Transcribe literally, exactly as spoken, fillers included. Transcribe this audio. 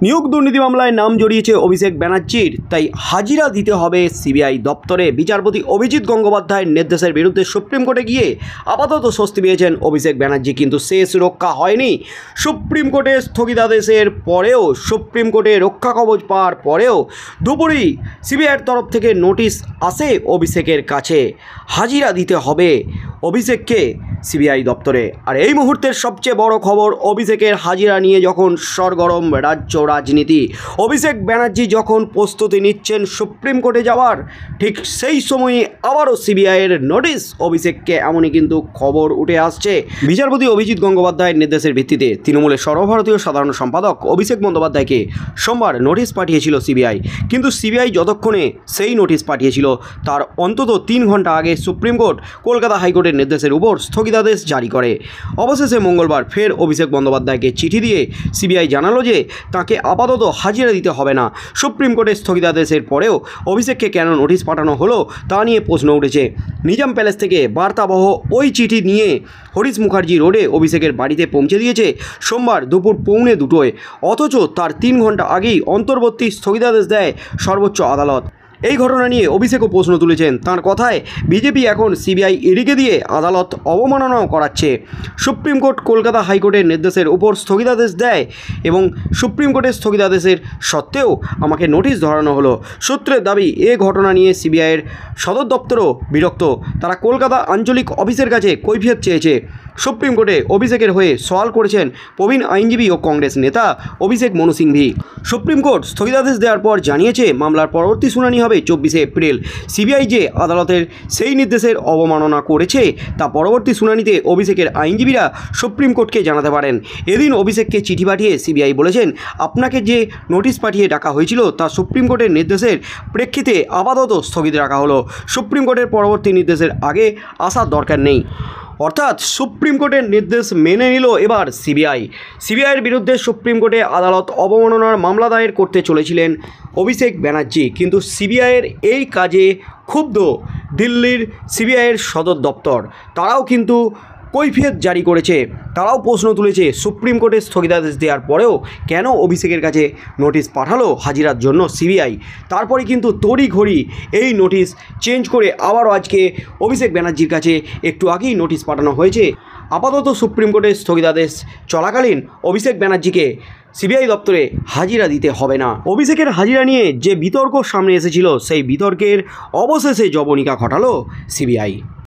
নিয়োগ দুর্নীতি মামলায় নাম জড়িয়েছে অভিষেক ব্যানার্জির, তাই হাজিরা দিতে হবে সিবিআই দপ্তরে। বিচারপতি অভিজিৎ গঙ্গোপাধ্যায়ের নির্দেশের বিরুদ্ধে সুপ্রিম কোর্টে গিয়ে আপাতত স্বস্তি পেয়েছেন অভিষেক ব্যানার্জি, কিন্তু শেষ রক্ষা হয়নি। সুপ্রিম কোর্টে স্থগিতাদেশের পরেও, সুপ্রিম কোর্টে রক্ষা কবচ পাওয়ার পরেও দুপুরেই সিবিআইয়ের তরফ থেকে নোটিশ আসে অভিষেকের কাছে। হাজিরা দিতে হবে অভিষেককে সিবিআই দপ্তরে। আর এই মুহূর্তের সবচেয়ে বড় খবর, অভিষেকের হাজিরা নিয়ে যখন সরগরম রাজ্য রাজনীতি, অভিষেক ব্যানার্জি যখন প্রস্তুতি নিচ্ছেন সুপ্রিম কোর্টে যাওয়ার, ঠিক সেই সময়ই আবারও সিবিআইয়ের নোটিশ অভিষেককে, এমনই কিন্তু খবর উঠে আসছে। বিচারপতি অভিজিৎ গঙ্গোপাধ্যায়ের নির্দেশের ভিত্তিতে তৃণমূলের সর্বভারতীয় সাধারণ সম্পাদক অভিষেক বন্দ্যোপাধ্যায়কে সোমবার নোটিশ পাঠিয়েছিল সিবিআই। কিন্তু সিবিআই যতক্ষণে সেই নোটিশ পাঠিয়েছিল তার অন্তত তিন ঘন্টা আগে সুপ্রিম কোর্ট কলকাতা হাইকোর্টের নির্দেশের উপর স্থগিতাদেশ জারি করে। অবশেষে মঙ্গলবার ফের অভিষেক বন্দ্যোপাধ্যায়কে চিঠি দিয়ে সিবিআই জানালো যে তাকে আপাতত হাজিরা দিতে হবে না। সুপ্রিম কোর্টের স্থগিতাদেশের পরেও অভিষেককে কেন নোটিশ পাঠানো হলো তা নিয়ে প্রশ্ন উঠেছে। নিজাম প্যালেস থেকে বার্তাবহ ওই চিঠি নিয়ে হরিশ মুখার্জি রোডে অভিষেকের বাড়িতে পৌঁছে দিয়েছে সোমবার দুপুর পৌনে দুটোয়, অথচ তার তিন ঘন্টা আগেই অন্তর্বর্তী স্থগিতাদেশ দেয় সর্বোচ্চ আদালত। এই ঘটনা নিয়ে অভিষেকও প্রশ্ন তুলেছেন। তাঁর কথায় বিজেপি এখন সিবিআই ইডিকে দিয়ে আদালত অবমাননাও করাচ্ছে। সুপ্রিম কোর্ট কলকাতা হাইকোর্টের নির্দেশের উপর স্থগিতাদেশ দেয় এবং সুপ্রিম কোর্টের স্থগিতাদেশের সত্ত্বেও আমাকে নোটিশ ধরানো হলো। সূত্রের দাবি, এ ঘটনা নিয়ে সিবিআইয়ের সদর দপ্তরও বিরক্ত। তারা কলকাতা আঞ্চলিক অফিসের কাছে কৈফিয়ত চেয়েছে। সুপ্রিম কোর্টে অভিষেকের হয়ে সওয়াল করেছেন প্রবীণ আইনজীবী ও কংগ্রেস নেতা অভিষেক মনু সিংভি। সুপ্রিম কোর্ট স্থগিতাদেশ দেওয়ার পর জানিয়েছে মামলার পরবর্তী শুনানি হবে চব্বিশে এপ্রিল। সিবিআই যে আদালতের সেই নির্দেশের অবমাননা করেছে তা পরবর্তী শুনানিতে অভিষেকের আইনজীবীরা সুপ্রিম কোর্টকে জানাতে পারেন। এদিন অভিষেককে চিঠি পাঠিয়ে সিবিআই বলেছেন, আপনাকে যে নোটিশ পাঠিয়ে ডাকা হয়েছিল তা সুপ্রিম কোর্টের নির্দেশের প্রেক্ষিতে আপাতত স্থগিত রাখা হলো। সুপ্রিম কোর্টের পরবর্তী নির্দেশের আগে আসার দরকার নেই। অর্থাৎ সুপ্রিম কোর্টের নির্দেশ মেনে নিল এবার সিবিআই। সিবিআইয়ের বিরুদ্ধে সুপ্রিম কোর্টে আদালত অবমাননার মামলা দায়ের করতে চলেছিলেন অভিষেক ব্যানার্জি, কিন্তু সিবিআইয়ের এই কাজে ক্ষুব্ধ দিল্লির সিবিআইয়ের সদর দপ্তর। তারাও কিন্তু কৈফিয়ত জারি করেছে। তারাও প্রশ্ন তুলেছে, সুপ্রিম কোর্টের স্থগিতাদেশ দেওয়ার পরেও কেন অভিষেকের কাছে নোটিশ পাঠালো হাজিরার জন্য সিবিআই। তারপরে কিন্তু তড়িঘড়ি এই নোটিশ চেঞ্জ করে আবারও আজকে অভিষেক ব্যানার্জির কাছে একটু আগেই নোটিশ পাঠানো হয়েছে। আপাতত সুপ্রিম কোর্টের স্থগিতাদেশ চলাকালীন অভিষেক ব্যানার্জিকে সিবিআই দপ্তরে হাজিরা দিতে হবে না। অভিষেকের হাজিরা নিয়ে যে বিতর্ক সামনে এসেছিল, সেই বিতর্কের অবশেষে জবনিকা ঘটালো সিবিআই।